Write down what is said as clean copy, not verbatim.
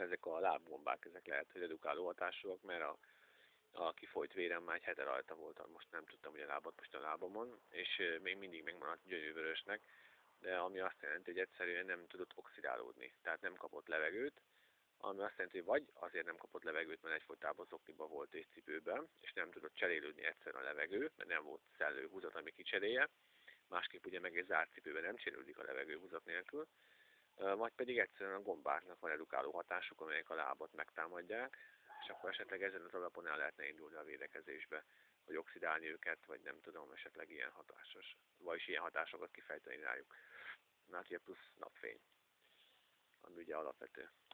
ezek a lábgombák, ezek lehet, hogy edukáló hatásúak, mert a kifolyt vérem már egy hete rajta volt, most nem tudtam, hogy a lábat most a lábamon, és még mindig megmaradt gyönyörvörösnek, de ami azt jelenti, hogy egyszerűen nem tudott oxidálódni, tehát nem kapott levegőt, ami azt jelenti, hogy vagy azért nem kapott levegőt, mert egyfolytában zokniba volt és cipőben, és nem tudott cserélődni egyszerűen a levegő, mert nem volt szellő húzat, ami kicserélje, másképp ugye meg egy zárt cipőben nem cserélődik a levegő húzat nélkül, vagy pedig egyszerűen a gombáknak van edukáló hatásuk, amelyek a lábat megtámadják, és akkor esetleg ezen az alapon el lehetne indulni a védekezésbe, hogy oxidálni őket, vagy nem tudom, esetleg ilyen hatásos, vagyis ilyen hatásokat kifejteni rájuk. Hát ugye plusz napfény, ami ugye alapvető.